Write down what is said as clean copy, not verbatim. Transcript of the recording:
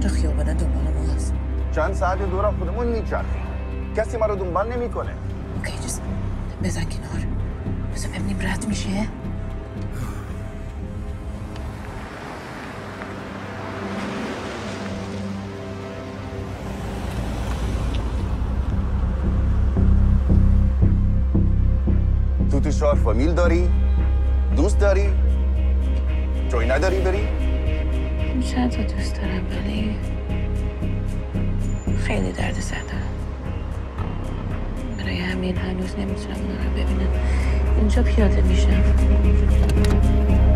تا خیابانه دنبال ما هست. چند ساعت دور خودمون میچرخیم. کسی ما رو دنبال نمیکنه. اوکی جس بزن کنار. بذار ببینیم رد میشه. تو شهر فامیل داری؟ دوست داری؟ جایی نداری بری؟ چند تا دوست دارم ولی خیلی درد زدم. برای همین هنوز نمیتونم اونا رو ببینم. اینجا پیاده میشم.